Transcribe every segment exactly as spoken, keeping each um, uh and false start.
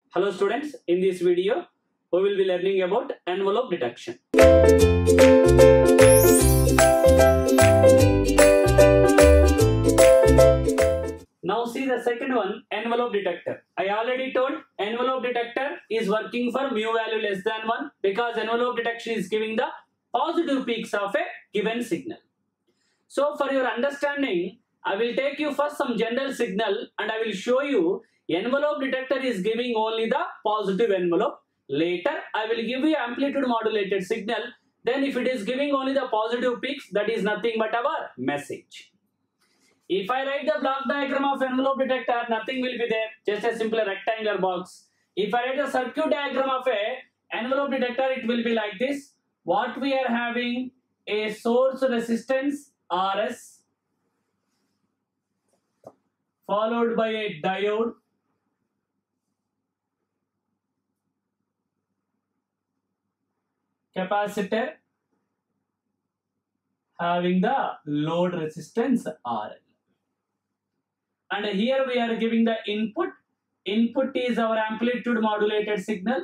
Hello students, in this video we will be learning about envelope detection. Now see the second one, envelope detector. I already told envelope detector is working for mu value less than one because envelope detection is giving the positive peaks of a given signal. So for your understanding, I will take you first some general signal and I will show you envelope detector is giving only the positive envelope. Later, I will give you amplitude modulated signal. Then if it is giving only the positive peaks, that is nothing but our message. If I write the block diagram of envelope detector, nothing will be there. Just a simple rectangular box. If I write the circuit diagram of a envelope detector, it will be like this. What we are having, a source resistance R S followed by a diode, capacitor having the load resistance R L. And here we are giving the input. Input is our amplitude modulated signal.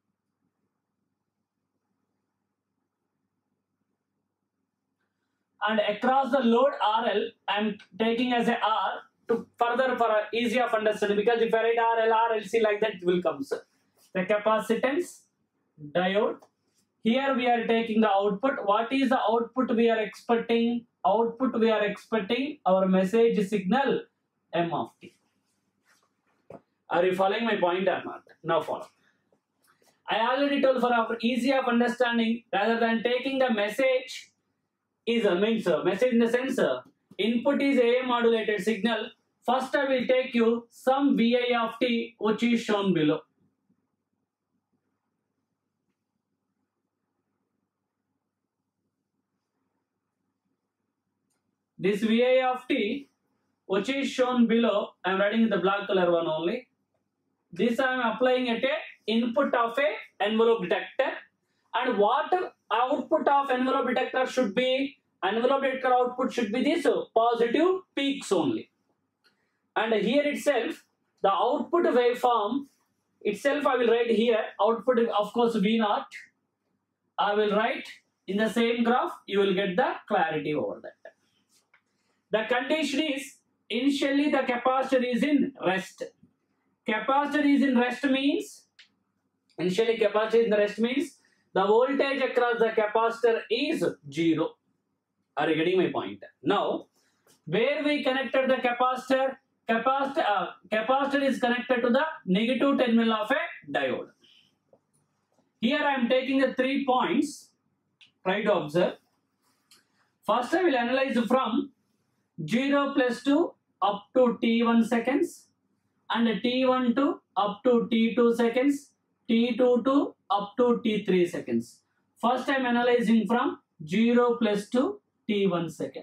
And across the load R L, I am taking as a R to further for easy of understanding, because if I write R L, R L C like that, it will come. So the capacitance, diode. Here we are taking the output. What is the output we are expecting? Output we are expecting our message signal M of t. Are you following my point or not? Now follow. I already told for our easy of understanding, rather than taking the message is a means message in the sense input is A M modulated signal. First I will take you some V I of t which is shown below. This V I of t which is shown below, I am writing the black color one only. This I am applying at a input of a envelope detector. And what output of envelope detector should be? Envelope detector output should be this positive peaks only. And here itself, the output waveform itself I will write here. Output of course V naught. I will write in the same graph. You will get the clarity over that. The condition is initially the capacitor is in rest. Capacitor is in rest means initially capacitor in the rest means the voltage across the capacitor is zero. Are you getting my point? Now, where we connected the capacitor, capacitor, uh, capacitor is connected to the negative terminal of a diode. Here I am taking the three points. Try to observe. First I will analyze from zero plus two up to t one seconds and t one to up to t two seconds, t two to up to t three seconds. First I am analyzing from zero plus two t one second.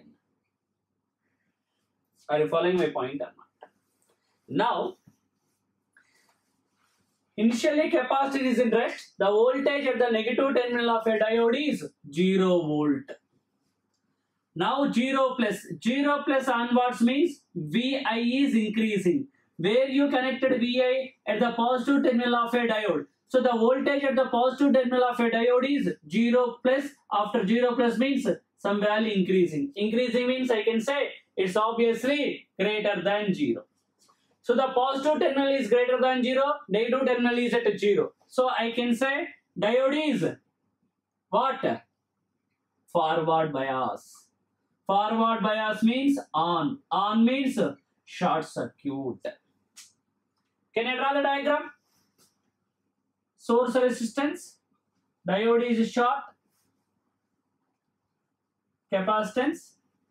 Are you following my point or not? Now, initially capacitor is in rest. The voltage at the negative terminal of a diode is zero volt. Now zero plus, zero plus onwards means V I is increasing. Where you connected V I at the positive terminal of a diode. So the voltage at the positive terminal of a diode is zero plus. After zero plus means some value increasing. Increasing means I can say it's obviously greater than zero. So the positive terminal is greater than zero, negative terminal is at zero. So I can say diode is what? Forward bias. Forward bias means on. On means short circuit. Can I draw the diagram? Source resistance. Diode is short. Capacitance.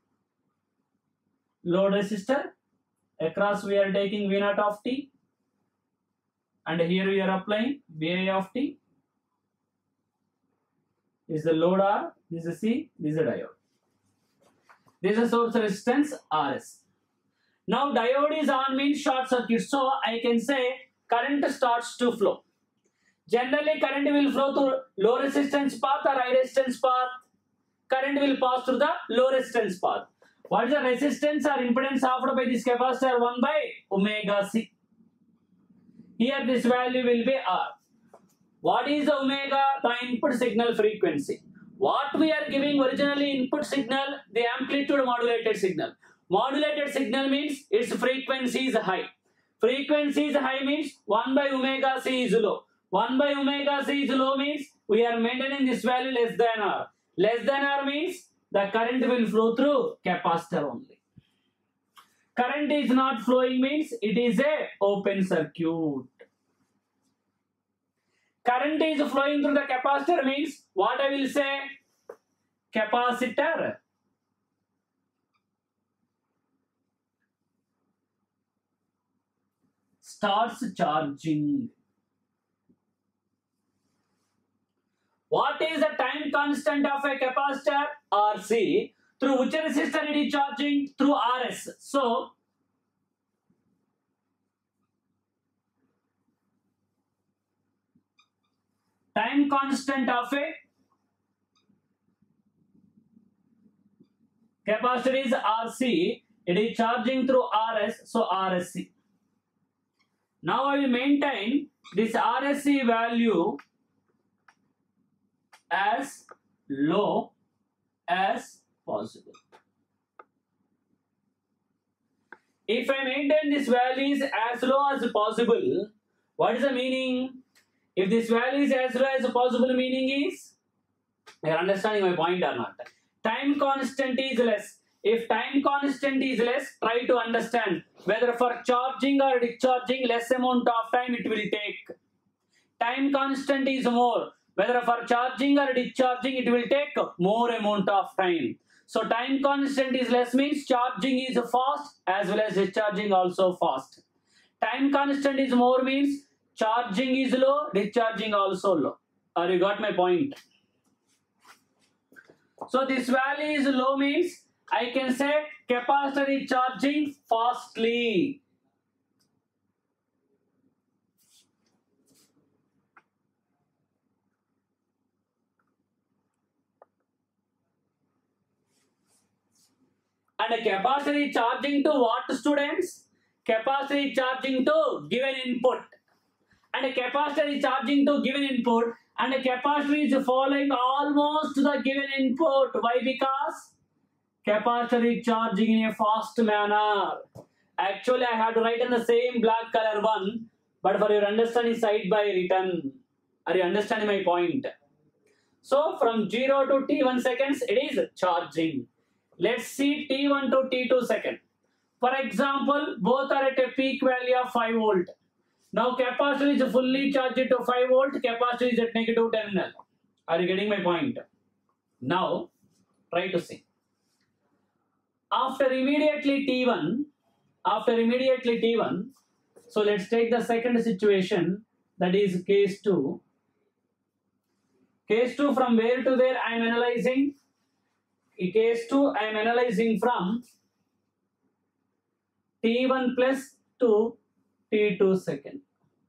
Load resistor. Across we are taking V naught of t. And here we are applying V I of t. This is the load R. This is C. This is the diode. This is source resistance R S. Now diode is on means short circuit. So I can say current starts to flow. Generally current will flow through low resistance path or high resistance path. Current will pass through the low resistance path. What is the resistance or impedance offered by this capacitor? one by omega C. Here this value will be R. What is the omega? The input signal frequency. What we are giving originally input signal, the amplitude modulated signal. Modulated signal means its frequency is high. Frequency is high means one by omega c is low. one by omega c is low means we are maintaining this value less than R. Less than R means the current will flow through capacitor only. Current is not flowing means it is a open circuit. Current is flowing through the capacitor means what I will say? Capacitor starts charging. What is the time constant of a capacitor? R C. Through which resistor it is charging? Through R S. So, time constant of a capacitor is R C. It is charging through R S. So, R S C. Now, I will maintain this R S C value as low as possible. If I maintain this value is as low as possible, what is the meaning? If this value is as low as possible, meaning is, you are understanding my point or not? Time constant is less. If time constant is less, try to understand whether for charging or discharging less amount of time it will take. Time constant is more. Whether for charging or discharging it will take more amount of time. So time constant is less means charging is fast as well as discharging also fast. Time constant is more means charging is low, discharging also low. Or you got my point? So this value is low means I can say capacitor is charging fastly. And a capacitor is charging to what, students? Capacitor is charging to given input. And a capacitor is charging to given input. And a capacitor is following almost the given input. Why? Because capacitor is charging in a fast manner. Actually, I had to write in the same black color one. But for your understanding, side by written. Are you understanding my point? So, from zero to T one seconds, it is charging. Let's see T one to T two second. For example, both are at a peak value of five volt. Now capacitor is fully charged to five volt, capacitor is at negative terminal. Are you getting my point? Now, try to see. After immediately T one, after immediately T one, so let's take the second situation, that is case two. Case two, from where to where I am analyzing? In case two, I am analyzing from T one plus to T two second.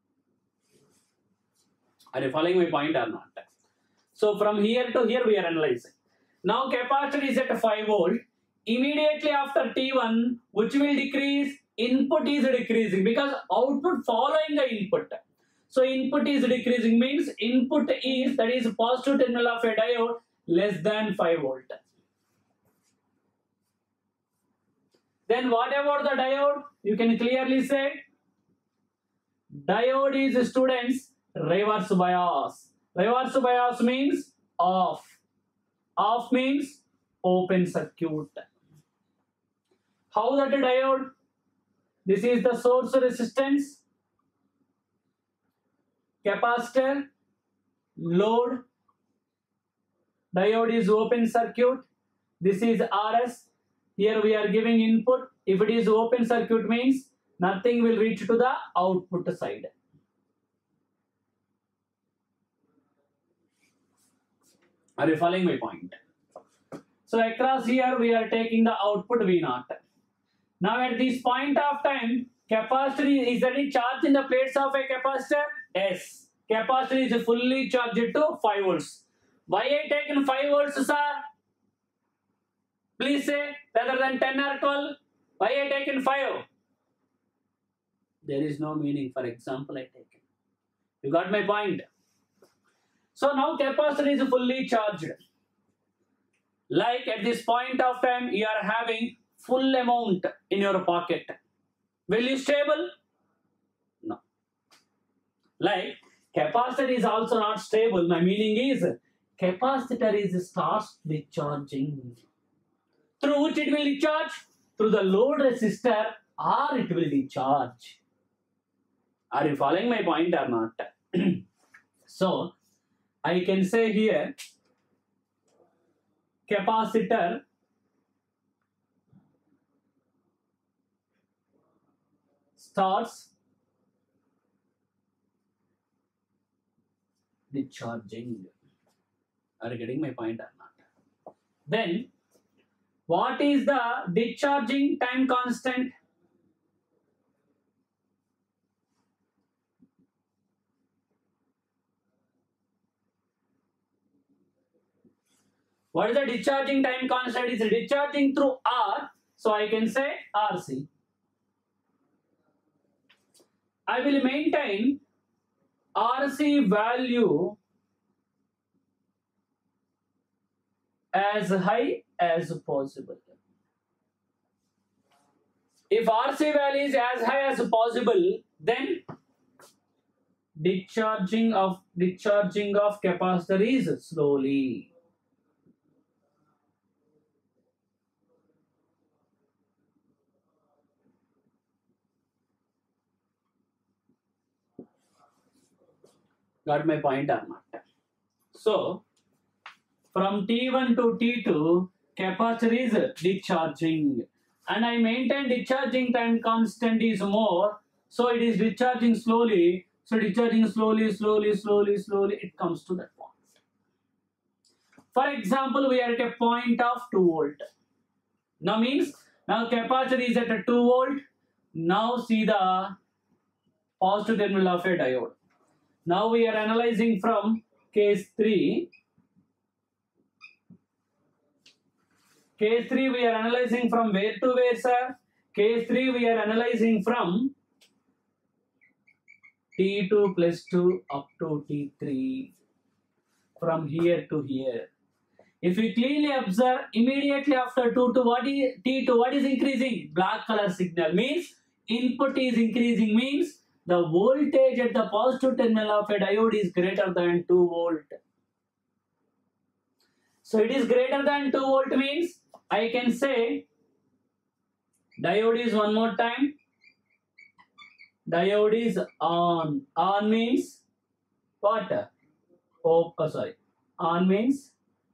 Are you following my point or not? So from here to here we are analyzing. Now capacitor is at five volt. Immediately after T one, which will decrease, input is decreasing because output following the input. So input is decreasing means input is, that is positive terminal of a diode, less than five volt. Then what about the diode? You can clearly say diode is, students, reverse bias. Reverse bias means off. Off means open circuit. How that diode? This is the source resistance, capacitor, load. Diode is open circuit. This is R S. Here we are giving input. If it is open circuit means nothing will reach to the output side. Are you following my point? So across here we are taking the output V zero. Now at this point of time, capacitor is already charged in the plates of a capacitor? Yes. Capacitor is fully charged to five volts. Why I taken five volts, sir? Please say, rather than ten or twelve. Why I taken five? there is no meaning. For example, I take it. You got my point? So now capacitor is fully charged. Like at this point of time, you are having full amount in your pocket. Will you stable? No. Like capacitor is also not stable. My meaning is capacitor is starts discharging. Through which it will discharge? Through the load resistor, or it will discharge. Are you following my point or not? So I can say here capacitor starts discharging. Are you getting my point or not? Then what is the discharging time constant? What is the discharging time constant? Is discharging through R, so I can say R C. I will maintain R C value as high as possible. If R C value is as high as possible, then discharging of discharging of capacitor is slowly. Got my point or not? So from T one to T two, capacitor is discharging, and I maintain discharging time constant is more, so it is discharging slowly. So discharging slowly, slowly, slowly, slowly, it comes to that point. For example, we are at a point of two volt. Now means now capacitor is at a two volt. Now see the positive terminal of a diode. Now we are analyzing from case three. Case three we are analyzing from where to where, sir? Case three we are analyzing from T two plus two up to T three. From here to here. If you clearly observe, immediately after two to what is T two, what is increasing? Black color signal means input is increasing, means the voltage at the positive terminal of a diode is greater than two volt. So it is greater than two volt means I can say diode is one more time. Diode is on. On means what? Oh, oh sorry. On means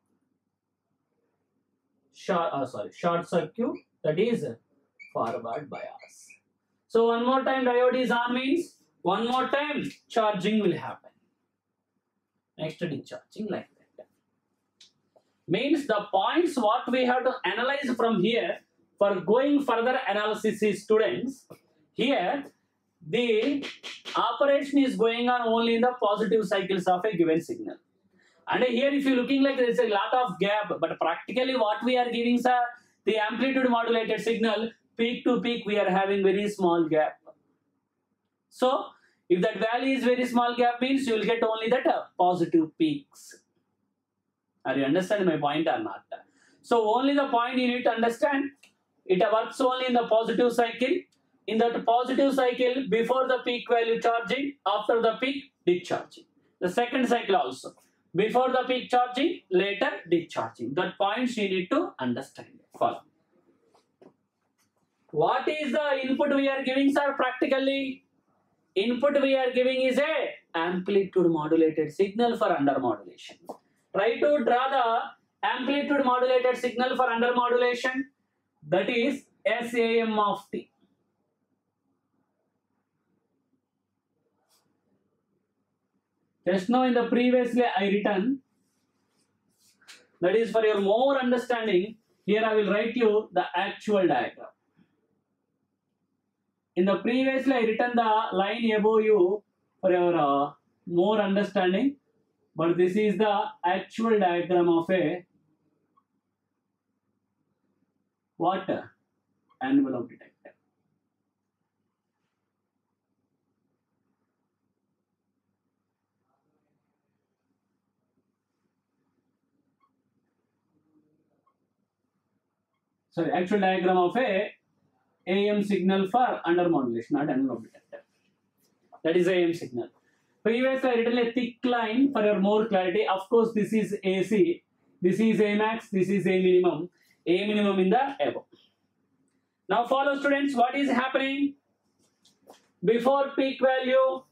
short. Oh, sorry. Short circuit. That is forward bias. So one more time diode is on means one more time charging will happen. Next discharging like that. Means the points what we have to analyze from here for going further analysis is, students, here the operation is going on only in the positive cycles of a given signal. And here if you looking like there is a lot of gap, but practically what we are giving, sir, the amplitude modulated signal, peak to peak we are having very small gap. So if that value is very small gap means you will get only that uh, positive peaks. Are you understanding my point or not? So only the point you need to understand, it works only in the positive cycle. In that positive cycle, before the peak value charging, after the peak discharging. The second cycle also, before the peak charging, later discharging. That points you need to understand. Follow. What is the input we are giving, sir? Practically, input we are giving is a amplitude modulated signal for under modulation. Try to draw the amplitude modulated signal for under modulation. That is S A M of T. Just now in the previously I written, that is for your more understanding, here I will write you the actual diagram. In the previously I written the line above you for your uh, more understanding, but this is the actual diagram of a what? Envelope detector. sorry, actual diagram of a A M signal for under modulation, not analog detector. That is A M signal. Previously, I written a thick line for your more clarity. Of course, this is A C, this is A max, this is A minimum, A minimum in the above. Now follow students, what is happening before peak value?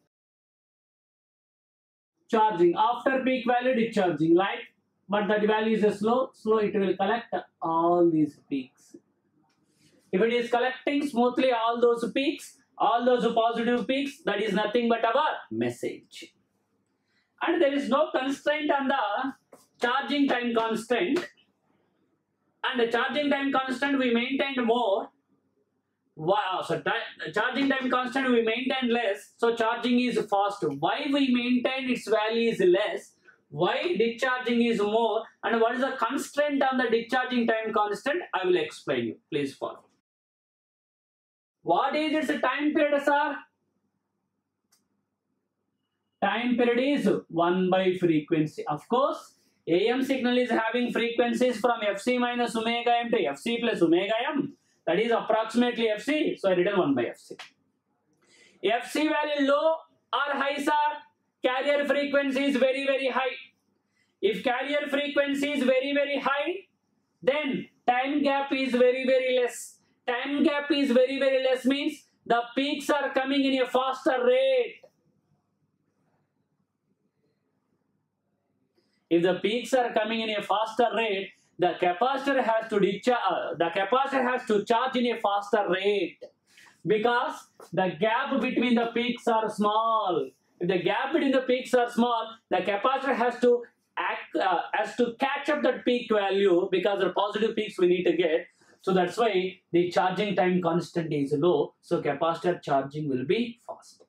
Charging, after peak value discharging, like, but that value is a slow, slow it will collect all these peaks. If it is collecting smoothly all those peaks, all those positive peaks, that is nothing but our message. And there is no constraint on the charging time constant. And the charging time constant we maintained more. Wow, so charging time constant we maintained less, so charging is fast. Why we maintain its value is less? Why discharging is more? And what is the constraint on the discharging time constant? I will explain you. Please follow. What is its time period, sir? Time period is one by frequency. Of course, A M signal is having frequencies from F C minus omega m to F C plus omega m. That is approximately F C. So I written one by F C. F C value low or high, sir? Carrier frequency is very, very high. If carrier frequency is very, very high, then time gap is very, very less. Time gap is very, very less means the peaks are coming in a faster rate. If the peaks are coming in a faster rate, the capacitor has to discharge, uh, the capacitor has to charge in a faster rate, because the gap between the peaks are small. If the gap between the peaks are small, the capacitor has to act, uh, has to catch up that peak value, because the positive peaks we need to get. So that's why the charging time constant is low. So capacitor charging will be fast.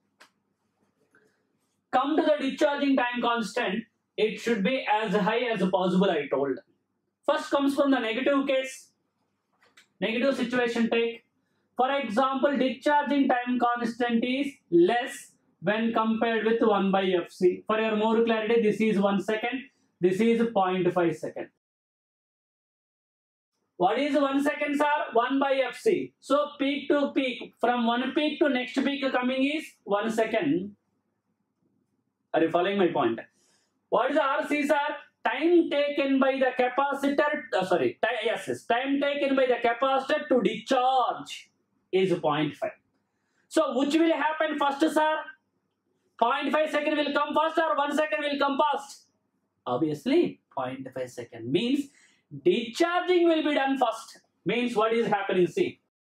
Come to the discharging time constant. It should be as high as possible, I told. First comes from the negative case. Negative situation take. For example, discharging time constant is less when compared with one by F C. For your more clarity, this is one second. This is zero point five second. What is one second, sir? one by F C. So peak to peak, from one peak to next peak coming is one second. Are you following my point? What is the R C, sir? Time taken by the capacitor, uh, sorry, yes, yes, time taken by the capacitor to discharge is zero point five. So which will happen first, sir? zero point five second will come first or one second will come first? Obviously, zero point five second means discharging will be done first. Means what is happening, see.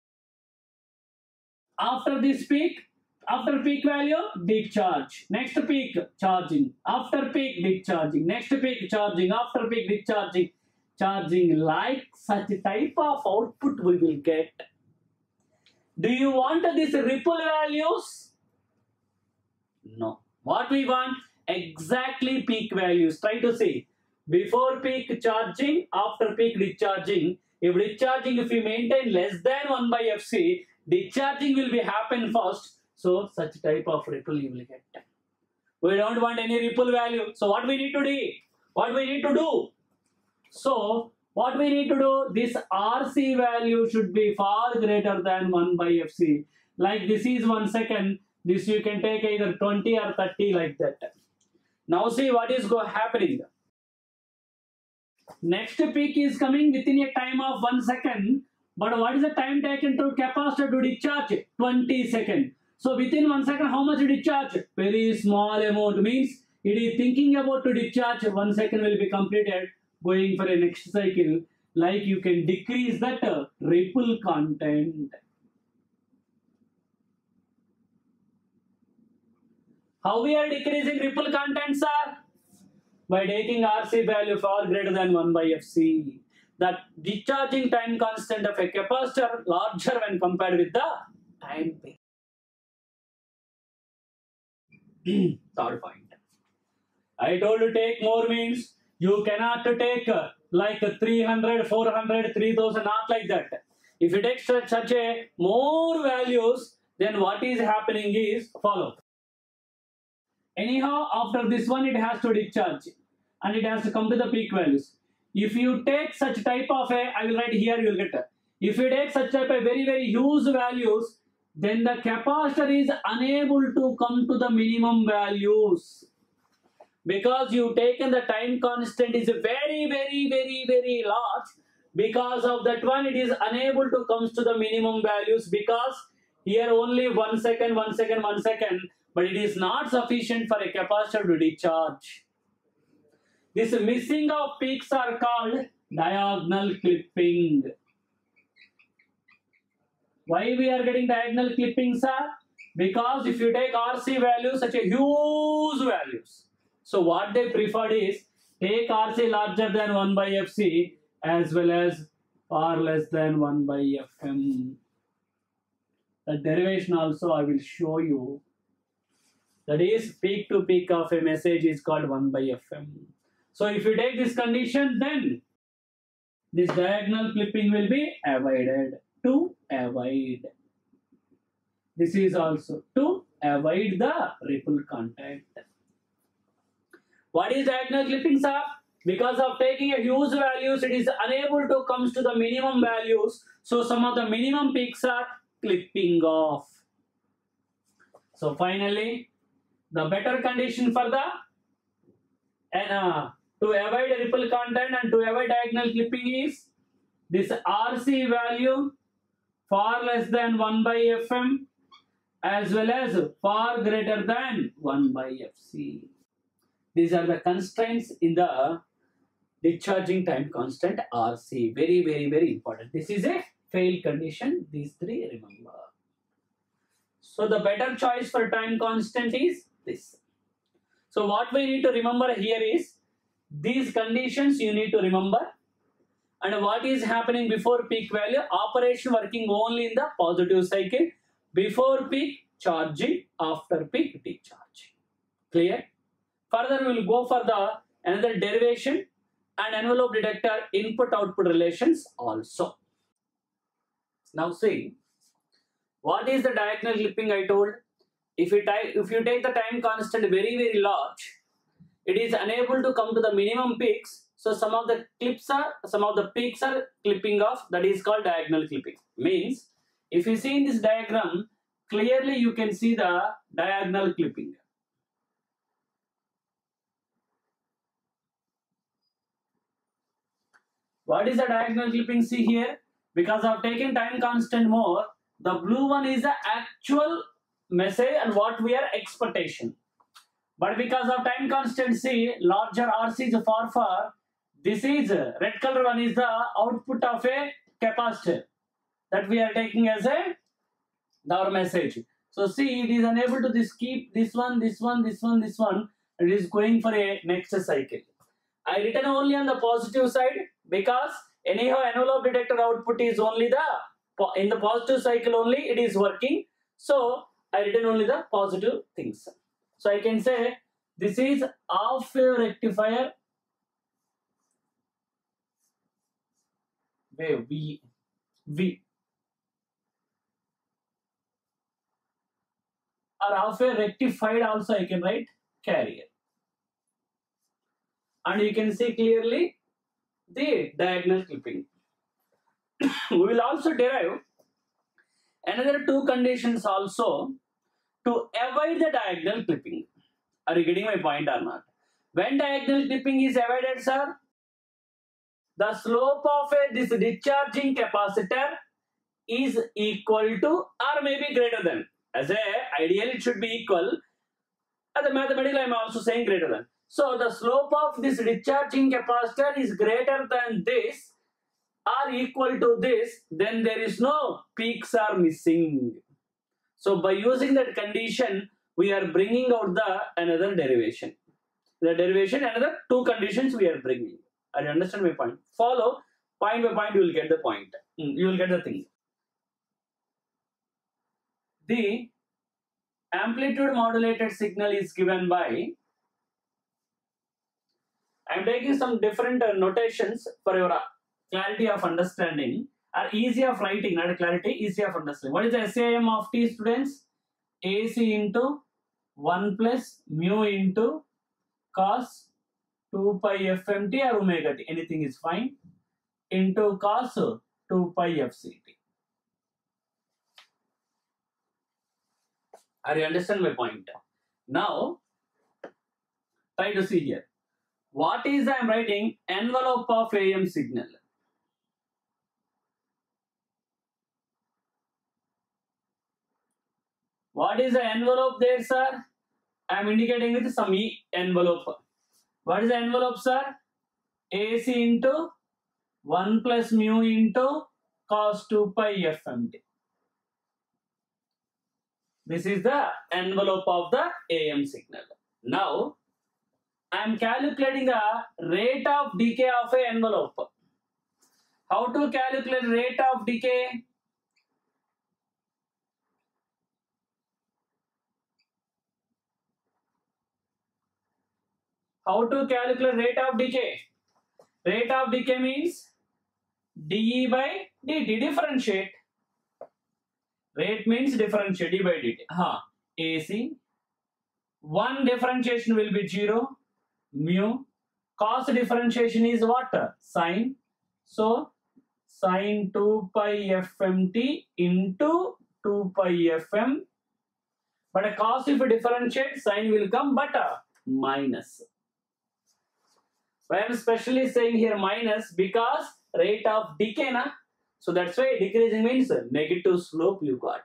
After this peak, after peak value, discharge. Next peak, charging. After peak, discharging. Next peak, charging. After peak, discharging. Charging. Like such type of output we will get. Do you want these ripple values? No. What we want? Exactly peak values. Try to see. Before peak charging, after peak discharging. If discharging, if we maintain less than one by F C, discharging will be happen first. So such type of ripple you will get. We don't want any ripple value. So what we need to do? What we need to do? So what we need to do? This R C value should be far greater than one by F C. Like this is one second. This you can take either twenty or thirty like that. Now see what is go happening. Next peak is coming within a time of one second. But what is the time taken to capacitor to discharge? twenty seconds. So within one second, how much discharge? Very small amount, means it is thinking about to discharge. One second will be completed, going for a next cycle. Like you can decrease that uh, ripple content. How we are decreasing ripple content, sir? By taking R C value far greater than one by F C. That discharging time constant of a capacitor larger when compared with the time peak. Third point. I told you take more means you cannot take uh, like three hundred, four hundred, three thousand, not like that. If you take such, such a more values, then what is happening is follow. Anyhow, after this one, it has to discharge and it has to come to the peak values. If you take such type of a, I will write here, you will get a, If you take such type of very very huge values, then the capacitor is unable to come to the minimum values, because you taken the time constant is very very very very large. Because of that one, it is unable to comes to the minimum values, because here only one second, one second, one second, but it is not sufficient for a capacitor to discharge. This missing of peaks are called diagonal clipping. Why we are getting diagonal clippings, sir? Because if you take R C values, such a huge values, so what they preferred is take R C larger than one by F C as well as far less than one by F M. The derivation also I will show you. That is, peak to peak of a message is called one by F M. So if you take this condition, then this diagonal clipping will be avoided. To avoid. This is also to avoid the ripple contact. What is diagonal clipping, sir? Because of taking a huge values, it is unable to come to the minimum values. So some of the minimum peaks are clipping off. So finally, the better condition for the and uh, to avoid ripple contact and to avoid diagonal clipping is this R C value far less than one by F M as well as far greater than one by F C. These are the constraints in the discharging time constant R C. Very, very, very important. This is a fail condition. These three remember. So the better choice for time constant is this. So what we need to remember here is these conditions you need to remember. And what is happening before peak value? Operation working only in the positive cycle. Before peak, charging. After peak, discharging. Clear? Further, we will go for the another derivation and envelope detector input-output relations also. Now see, what is the diagonal clipping I told? If you, if you take the time constant very, very large, it is unable to come to the minimum peaks. So some of the clips are, some of the peaks are clipping off. That is called diagonal clipping. Means, if you see in this diagram, clearly you can see the diagonal clipping. What is the diagonal clipping? See here, because of taking time constant more, the blue one is the actual message and what we are expectation. But because of time constant C, larger R C is far far. This is red color one is the output of a capacitor that we are taking as a our message. So see, it is unable to this keep this one, this one, this one, this one. It is going for a next cycle. I written only on the positive side because anyhow envelope detector output is only the in the positive cycle only it is working. So I written only the positive things. So I can say this is half wave rectifier wave V V or half wave rectified also I can write carrier. And you can see clearly the diagonal clipping. We will also derive another two conditions also to avoid the diagonal clipping. Are you getting my point or not? When diagonal clipping is avoided, sir, the slope of a, this discharging capacitor is equal to or maybe greater than. As a ideally it should be equal. As a mathematical I am also saying greater than. So the slope of this discharging capacitor is greater than this or equal to this, then there is no peaks are missing. So by using that condition, we are bringing out the another derivation. The derivation, another two conditions we are bringing. Are you understand my point? Follow point by point, you will get the point. You will get the thing. The amplitude modulated signal is given by. I am taking some different uh, notations for your uh, clarity of understanding or easy of writing, not clarity, easy of understanding. What is the S A M of T, students? A C into one plus mu into cos two pi F M T or omega T, anything is fine, into cos two pi F C T. Are you understand my point? Now, try to see here. What is I am writing envelope of A M signal? What is the envelope there, sir? I am indicating with some E envelope. What is the envelope, sir? A C into one plus mu into cos two pi F M T. This is the envelope of the A M signal. Now, I am calculating the rate of decay of a envelope. How to calculate rate of decay? How to calculate rate of decay? Rate of decay means dE by dt, differentiate. Rate means differentiate, d by dt. Huh. A C. One differentiation will be zero. Mu. Cos differentiation is what? Sine. So, sine two pi F M T into two pi F M. But a cos if you differentiate, sine will come, but a minus. I am specially saying here minus because rate of decay, na? So that's why decreasing means negative slope you got.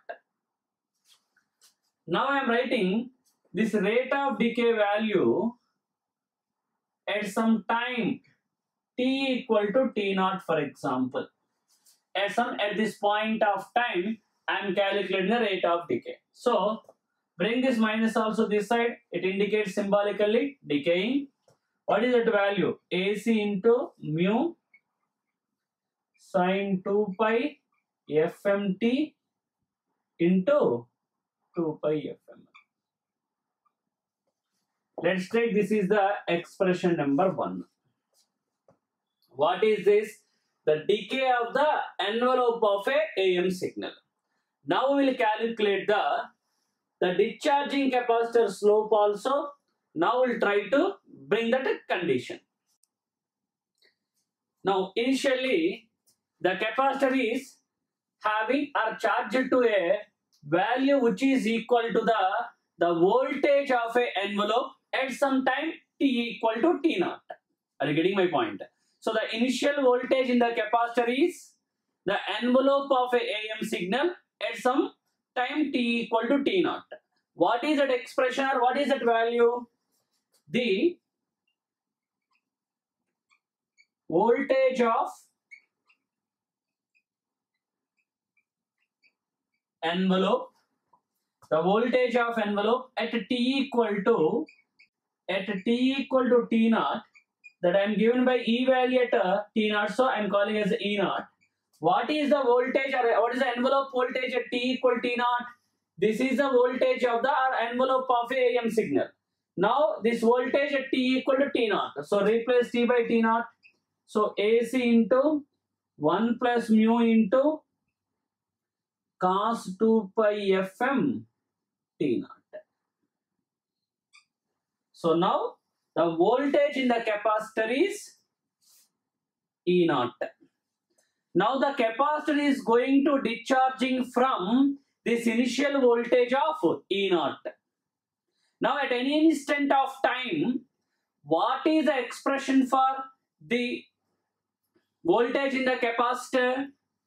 Now I am writing this rate of decay value at some time t equal to t naught, for example. At some at this point of time, I am calculating the rate of decay. So bring this minus also this side. It indicates symbolically decaying. What is that value? A C into mu sine two pi F M T into two pi F M. Let's take this is the expression number one. What is this? The decay of the envelope of a A M signal. Now we will calculate the, the discharging capacitor slope also. Now we'll try to bring that condition. Now initially the capacitor is having or charged to a value which is equal to the, the voltage of a envelope at some time t equal to t naught. Are you getting my point? So the initial voltage in the capacitor is the envelope of a A M signal at some time t equal to t naught. What is that expression or what is that value? The voltage of envelope, the voltage of envelope at t equal to at t equal to t naught, that I am given by E value at uh, t naught, so I am calling as E naught. What is the voltage or what is the envelope voltage at t equal to t naught? This is the voltage of the envelope of a A M signal. Now this voltage at t equal to t naught. So replace t by t naught. So A C into one plus mu into cos two pi F M t naught. So now the voltage in the capacitor is E naught. Now the capacitor is going to discharging from this initial voltage of E naught. Now at any instant of time, what is the expression for the voltage in the capacitor?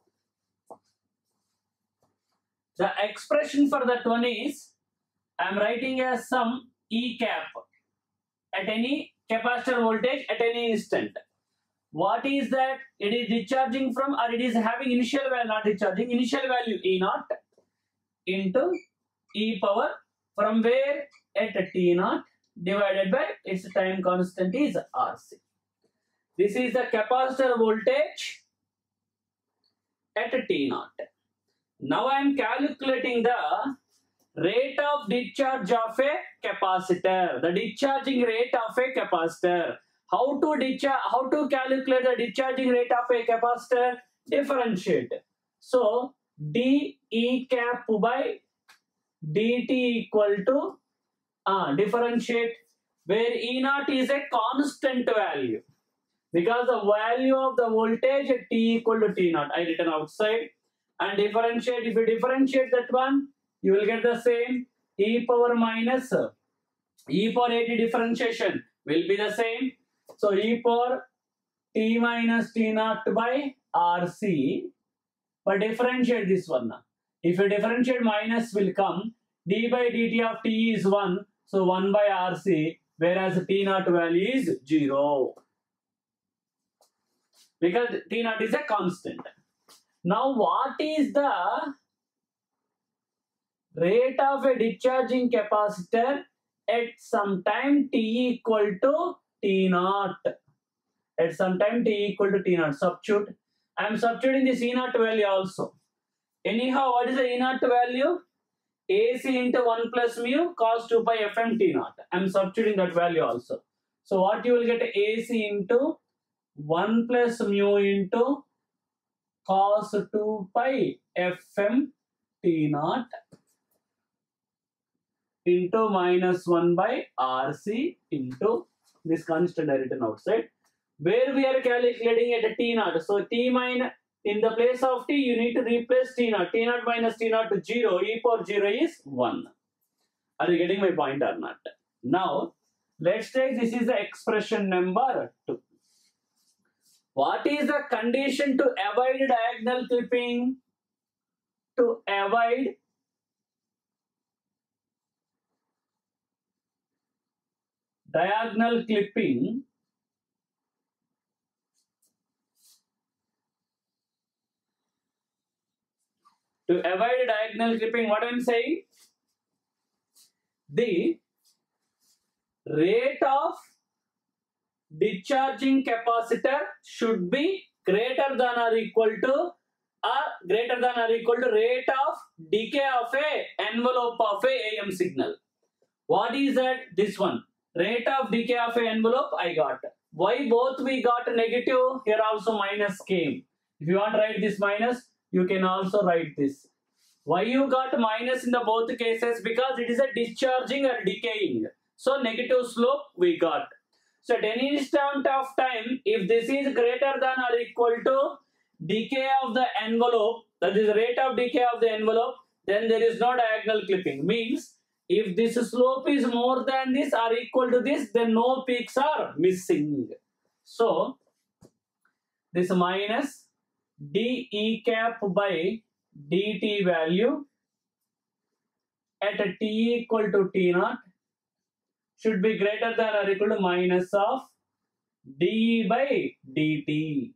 The expression for that one is, I am writing as some E cap at any capacitor voltage at any instant. What is that? It is discharging from or it is having initial value, not discharging, initial value E naught into E power from where at t naught divided by its time constant is R C. This is the capacitor voltage at t naught. Now I am calculating the rate of discharge of a capacitor, the discharging rate of a capacitor. How to discharge? How to calculate the discharging rate of a capacitor? Differentiate. So d E cap by dt equal to uh, differentiate where E naught is a constant value. because the value of the voltage at t equal to t naught, I written outside, and differentiate. If you differentiate that one, you will get the same e power minus e power at differentiation will be the same. So e power t minus t naught by rc, but differentiate this one. If you differentiate, minus will come, d by dt of t is one, so one by rc, whereas t naught value is zero. Because t naught is a constant. Now what is the rate of a discharging capacitor at some time t equal to t naught? At some time t equal to t naught. Substitute. I am substituting this E naught value also. Anyhow, what is the E naught value? A C into one plus mu cos two pi Fm t naught. I am substituting that value also. So what you will get? A C into one plus mu into cos two pi Fm t naught into minus one by Rc into this constant I written outside, where we are calculating at a t naught. So t minus, in the place of t, you need to replace t naught. T naught minus t naught to zero. E power zero is one. Are you getting my point or not? Now, let's take this is the expression number two. What is the condition to avoid diagonal clipping? To avoid diagonal clipping, to avoid diagonal clipping, what I am saying? The rate of discharging capacitor should be greater than or equal to or greater than or equal to rate of decay of a envelope of a A M signal. What is that? This one. Rate of decay of a envelope I got. Why both we got negative? Here also minus came. If you want to write this minus, you can also write this. Why you got minus in the both cases? Because it is a discharging or decaying. So negative slope we got. So at any instant of time, if this is greater than or equal to decay of the envelope, that is rate of decay of the envelope, then there is no diagonal clipping. Means if this slope is more than this or equal to this, then no peaks are missing. So this minus de cap by dt value at a t equal to t naught should be greater than or equal to minus of d by dt.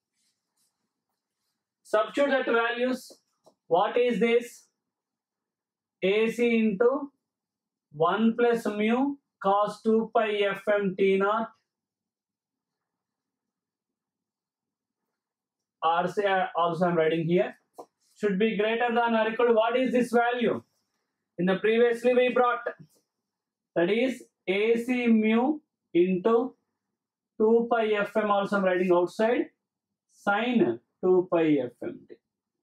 Substitute that values. What is this? A C into one plus mu cos two pi Fm t naught R C also I am writing here should be greater than or equal to, what is this value? In the previously we brought, that is A C mu into two pi Fm also I am writing outside sine two pi Fm t.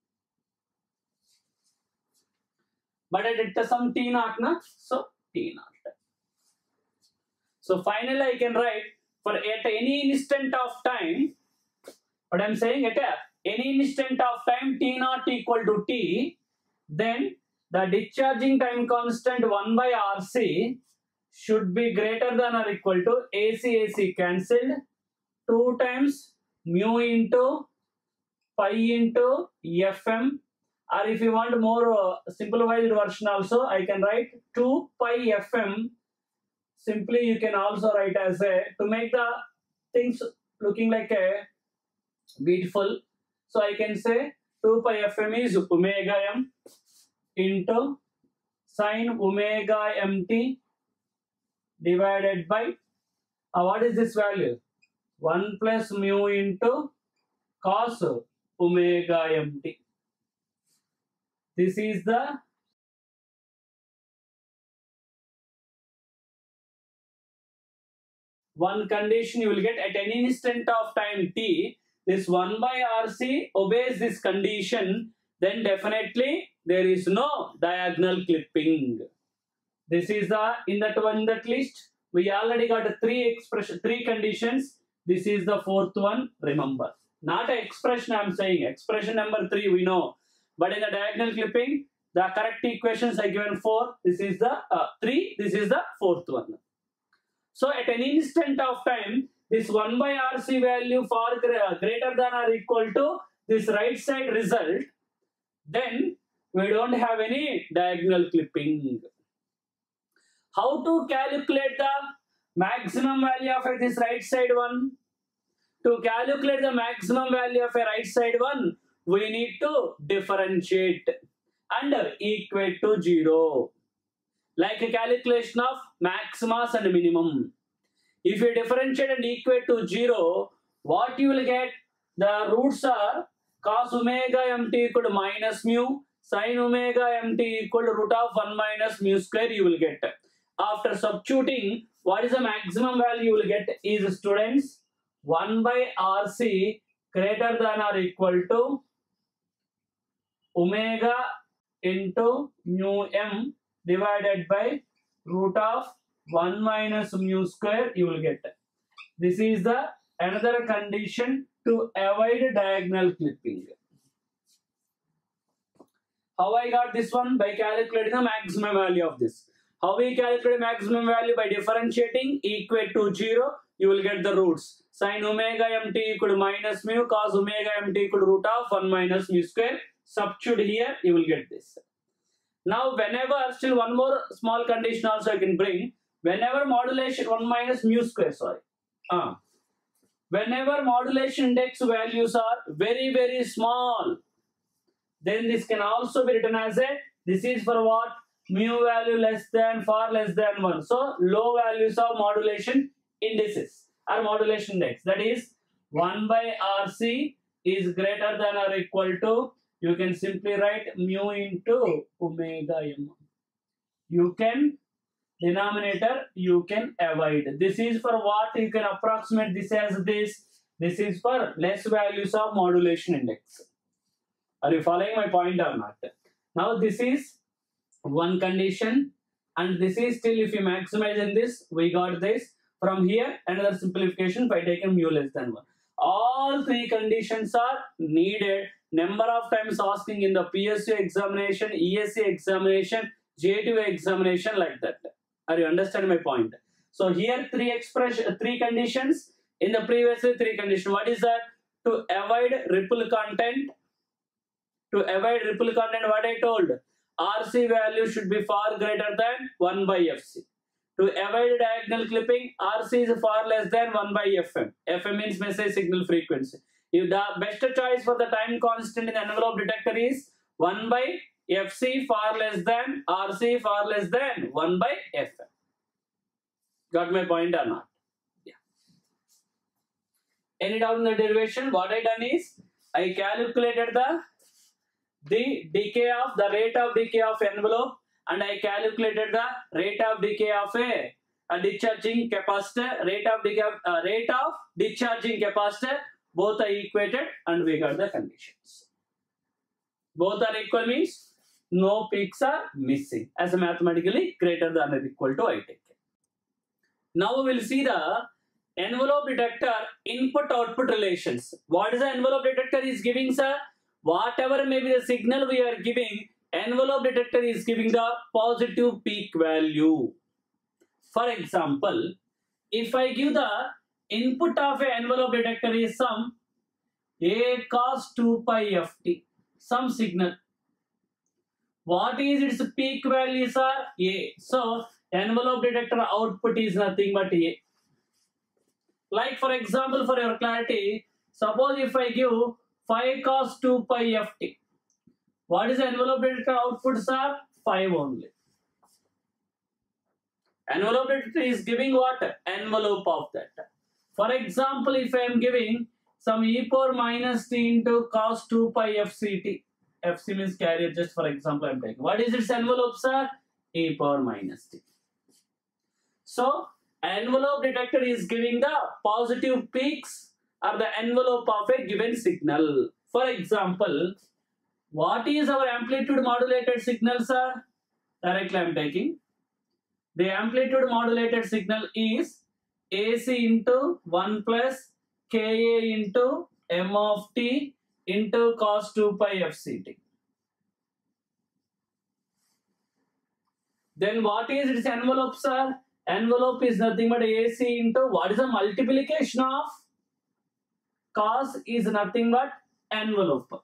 But I did some t naught na, so t naught. So finally I can write for at any instant of time, what I am saying, at any instant of time t naught equal to t, then the discharging time constant one by R C should be greater than or equal to A C A C cancelled two times mu into pi into Fm, or if you want more uh, simplified version also, I can write two pi Fm. Simply you can also write as a, to make the things looking like a beautiful. So I can say two pi Fm is omega m into sine omega mt divided by, uh, what is this value? one plus mu into cos omega mt. This is the one condition you will get at any instant of time t. This one by R C obeys this condition, then definitely there is no diagonal clipping. This is the, in that one, that list we already got three expression, three conditions. This is the fourth one, remember. Not an expression I am saying. Expression number three we know. But in the diagonal clipping, the correct equations are given four. This is the uh, three. This is the fourth one. So at an instant of time, this one by R C value far greater than or equal to this right side result, then we don't have any diagonal clipping. How to calculate the maximum value of this right side one? To calculate the maximum value of a right side one, we need to differentiate and equate to zero. Like a calculation of maximas and minimum. If you differentiate and equate to zero, what you will get? The roots are cos omega mt equal to minus mu, sin omega mt equal to root of one minus mu square you will get. After substituting, what is the maximum value you will get is, students, one by R C greater than or equal to omega into mu m divided by root of one minus mu square you will get. This is the another condition to avoid diagonal clipping. How I got this one? By calculating the maximum value of this. How we calculate maximum value? By differentiating, equate to zero, you will get the roots. Sin omega mt equal to minus mu, cos omega mt equal to root of one minus mu square. Substitute here, you will get this. Now whenever, still one more small condition also I can bring. Whenever modulation one minus mu square, sorry. Uh, whenever modulation index values are very very small, then this can also be written as a, this is for what? Mu value less than, far less than one. So low values of modulation indices or modulation index. That is one by R C is greater than or equal to, you can simply write mu into omega m. You can, denominator you can avoid. This is for what? You can approximate this as this. This is for less values of modulation index. Are you following my point or not? Now this is one condition, and this is still, if you maximize in this, we got this. From here, another simplification by taking mu less than one. All three conditions are needed. Number of times asking in the P S U examination, E S C examination, J two examination, like that. Are you understanding my point? So here three expression, three conditions. In the previously three conditions. What is that? To avoid ripple content. To avoid ripple content, what I told? R C value should be far greater than one by F C. To avoid diagonal clipping, R C is far less than one by F M. F M means message signal frequency. If the best choice for the time constant in the envelope detector is one by F C far less than R C far less than one by F M. Got my point or not? Yeah. Any doubt in the derivation? What I done is, I calculated the the decay of the rate of decay of envelope, and I calculated the rate of decay of a, a discharging capacitor, rate of decay of, uh, rate of discharging capacitor. Both are equated, and we got the conditions. Both are equal means no peaks are missing, as a mathematically greater than or equal to I take it. Now we will see the envelope detector input output relations. What is the envelope detector is giving, sir? Whatever may be the signal we are giving, envelope detector is giving the positive peak value. For example, if I give the input of an envelope detector is some A cos two pi F T, some signal. What is its peak values are A. So envelope detector output is nothing but A. Like for example, for your clarity, suppose if I give five cos two pi F T, what is the envelope detector outputs are five only. Envelope detector is giving what? Envelope of that. For example, if I am giving some e power minus t into cos two pi F C T, F C means carrier, just for example I am taking. What is its envelope, sir? E power minus t. So envelope detector is giving the positive peaks or the envelope of a given signal. For example, what is our amplitude modulated signal, sir? Directly I am taking. The amplitude modulated signal is A C into one plus Ka into m of t into cos two pi f c t. Then what is its envelope, sir? Envelope is nothing but A C into what is the multiplication of cos is nothing but envelope.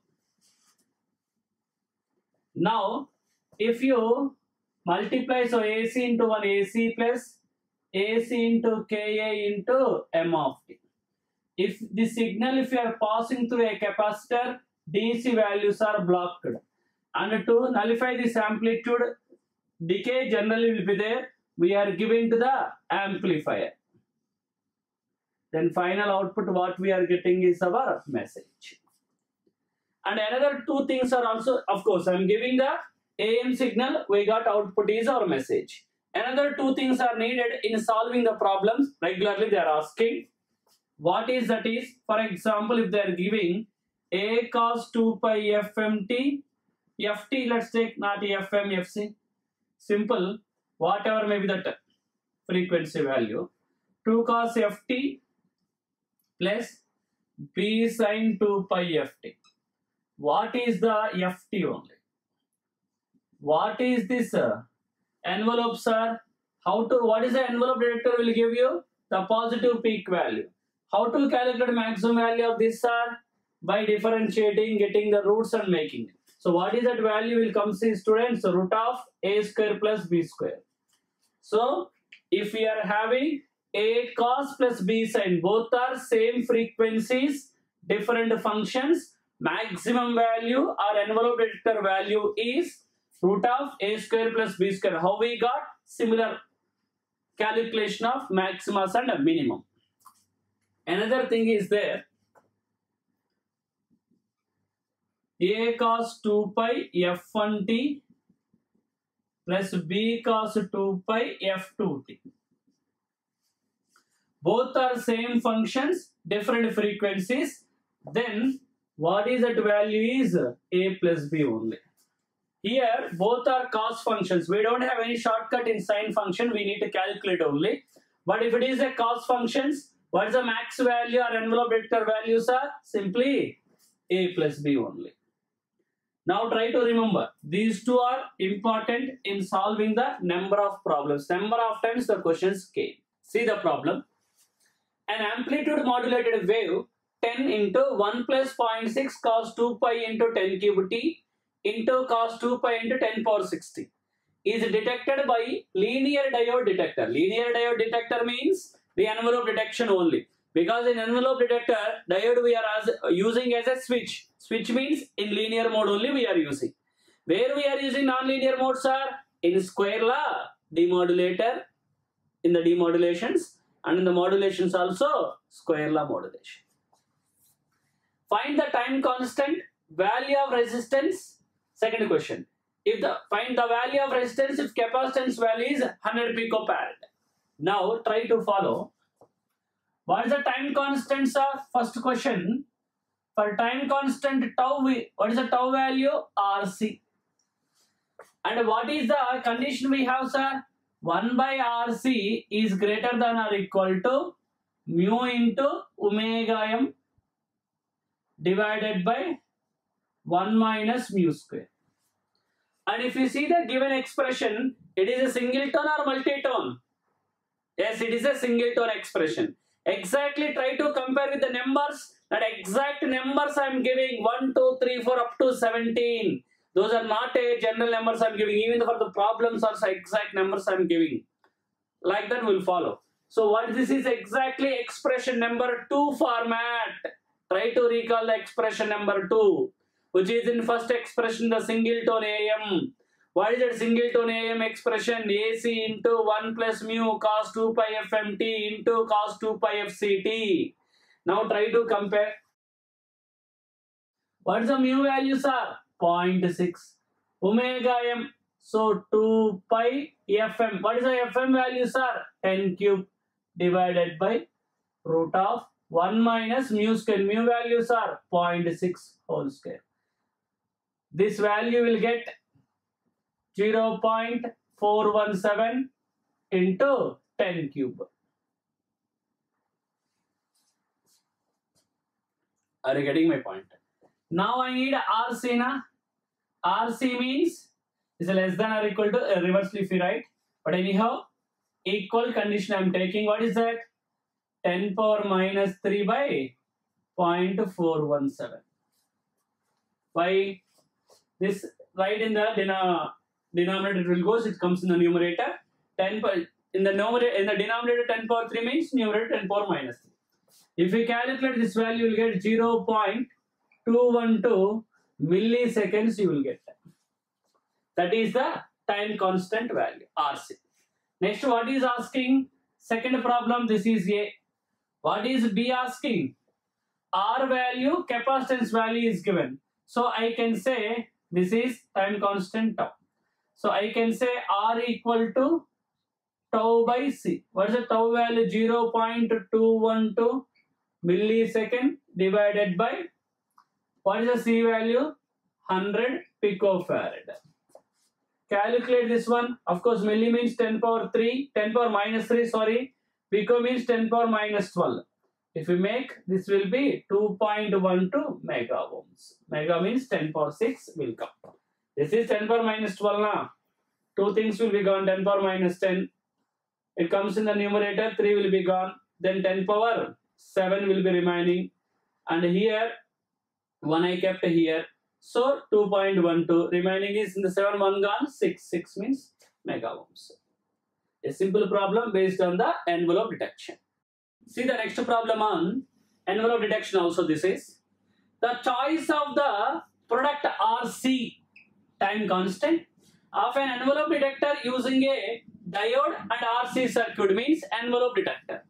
Now, if you multiply, so A C into one A C plus A C into Ka into m of t. If the signal, if you are passing through a capacitor, D C values are blocked. And to nullify this amplitude, decay generally will be there. We are giving to the amplifier. Then final output what we are getting is our message. And another two things are also, of course, I am giving the A M signal, we got output is our message. Another two things are needed in solving the problems. Regularly they are asking, what is that is, for example, if they are giving A cos two pi F M T, F T, let's take not F M, F C. Simple, whatever may be that frequency value, two cos F T plus B sin two pi F T. What is the F T only? What is this uh, envelope, sir? How to, what is the envelope detector will give you? The positive peak value. How to calculate maximum value of this, sir? By differentiating, getting the roots and making it. So what is that value will come, see students? So root of a square plus b square. So if we are having a cos plus b sin, both are same frequencies, different functions, maximum value or envelope detector value is root of a square plus b square. How we got? Similar calculation of maximus and minimum. Another thing is there, A cos two pi F one t plus B cos two pi F two t. Both are same functions, different frequencies. Then what is that value is A plus B only. Here both are cos functions. We don't have any shortcut in sine function. We need to calculate only. But if it is a cos functions, what is the max value or envelope detector values are? Simply A plus B only. Now try to remember, these two are important in solving the number of problems. Number of times the questions came. See the problem. An amplitude modulated wave ten into one plus zero point six cos two pi into ten cube t into cos two pi into ten power sixty is detected by linear diode detector. Linear diode detector means the envelope detection only. Because in envelope detector, diode we are as, using as a switch. Switch means in linear mode only we are using. Where we are using non-linear modes are in square law, demodulator, in the demodulations, and in the modulations also square law modulation. Find the time constant, value of resistance. Second question. If the find the value of resistance if capacitance value is one hundred picofarad. Now try to follow. What is the time constant, sir? First question. For time constant tau, we, what is the tau value? R C. And what is the condition we have, sir? one by R C is greater than or equal to mu into omega m divided by one minus mu square. And if you see the given expression, it is a singleton or multitone? Yes, it is a singleton expression. Exactly try to compare with the numbers. That exact numbers I am giving one, two, three, four up to seventeen. Those are not a general numbers I am giving. Even for the problems also exact numbers I am giving. Like that will follow. So what this is exactly expression number two format. Try to recall the expression number two, which is in first expression the singleton A M. What is that singleton A M expression? A C into one plus mu cos two pi F M T into cos two pi F C T. Now try to compare. What is the mu values are? zero point six. Omega m. So two pi F M. What is the F M values are? ten cube divided by root of one minus mu square. Mu values are zero point six whole square. This value will get zero point four one seven into ten cube. Are you getting my point? Now I need R C na. R C means is less than or equal to uh, reversely if you write. But anyhow, equal condition I'm taking. What is that? ten power minus three by zero point four one seven. Why? This right in the denom denominator it will go, it comes in the numerator. ten per, in the numerator in the denominator ten power three means numerator ten power minus three. If we calculate this value, you will get zero point two one two milliseconds. You will get that. That is the time constant value R C. Next, what is asking? Second problem. This is A. What is B asking? R value, capacitance value is given. So I can say this is time constant tau. So I can say R equal to tau by C. What is the tau value? zero point two one two millisecond divided by, what is the C value? one hundred picofarad. Calculate this one. Of course, milli means ten power three, ten power minus three, sorry. Pico means ten power minus twelve. If we make, this will be two point one two mega ohms. Mega means ten power six will come. This is ten power minus twelve now. Two things will be gone, ten power minus ten. It comes in the numerator, three will be gone. Then ten power seven will be remaining. And here, one I kept here. So two point one two. Remaining is in the seven, one gone, six. six means mega ohms. A simple problem based on the envelope detection. See the next problem on envelope detection also. This is the choice of the product R C, time constant, of an envelope detector using a diode and R C circuit means envelope detector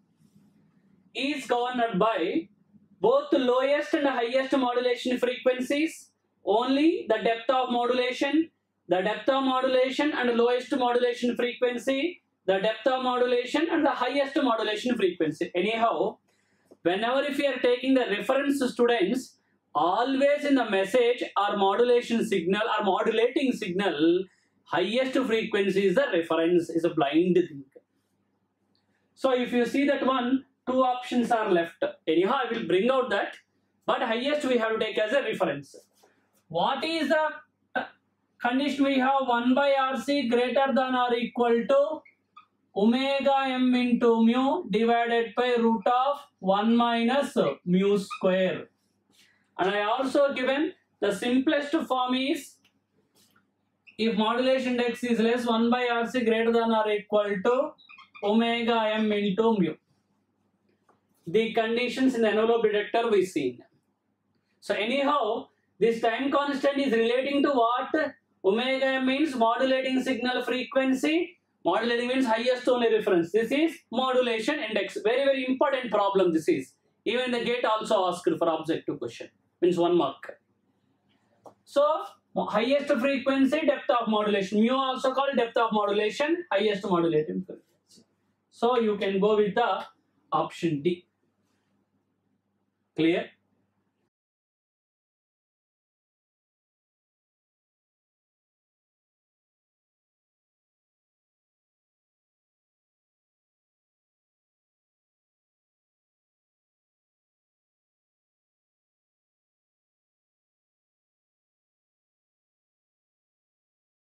is governed by both lowest and highest modulation frequencies, only the depth of modulation, the depth of modulation and lowest modulation frequency, the depth of modulation and the highest modulation frequency. Anyhow, whenever if you are taking the reference students, always in the message or modulation signal or modulating signal, highest frequency is the reference, is a blind thing. So if you see that one, two options are left. Anyhow, I will bring out that, but highest we have to take as a reference. What is the condition we have? one by R C greater than or equal to omega m into mu divided by root of one minus mu square. And I also given the simplest form is, if modulation index is less, one by R C greater than or equal to omega m into mu. The conditions in the envelope detector we seen. So anyhow, this time constant is relating to what? Omega m means modulating signal frequency. Modulating means highest only reference. This is modulation index. Very, very important problem this is. Even the gate also asked for objective question. Means one mark. So, highest frequency, depth of modulation. Mu also called depth of modulation, highest modulating frequency. So, you can go with the option D. Clear?